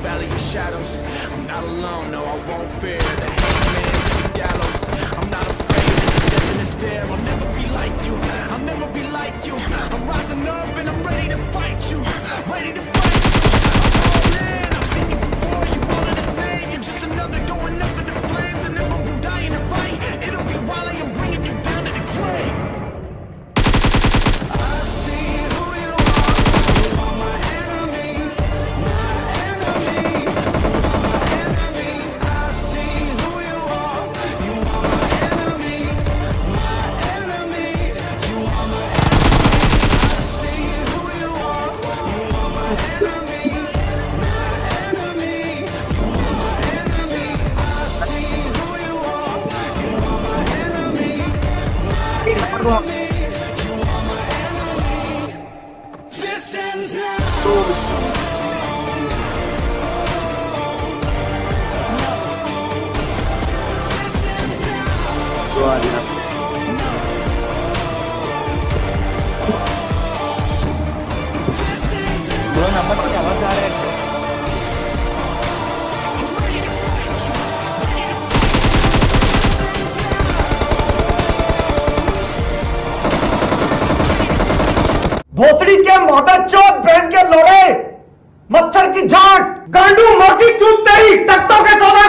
valley of shadows. I'm not alone, no, I won't fear the hangman to the gallows. I'm not afraid of the death in the stare. I'll never be like you, I'll never be like you. I'm rising up and I'm ready to fight you, ready to fight you. I'm all in, I've seen you before, you all are the same. You're just another going up in the flames. And if I'm dying to fight, it'll be while I am bringing you down to the grave. I see who you are, you are my enemy, my enemy, you are my enemy. I see who you are, you are my enemy, my enemy, you are my enemy. I see who you are, you are my enemy, my enemy, you are my enemy. I see who you are, you are my enemy, my enemy. This ends now. This ends now. This ends now. Bro, number की आवाज आ रहा है। Ready to fight you. Ready to fight you. This ends now. भोसड़ी के माता चौथ बहन के लोड़े, मच्छर की जाट, गांडू मर्दी चूत तेरी, टट्टों के सोने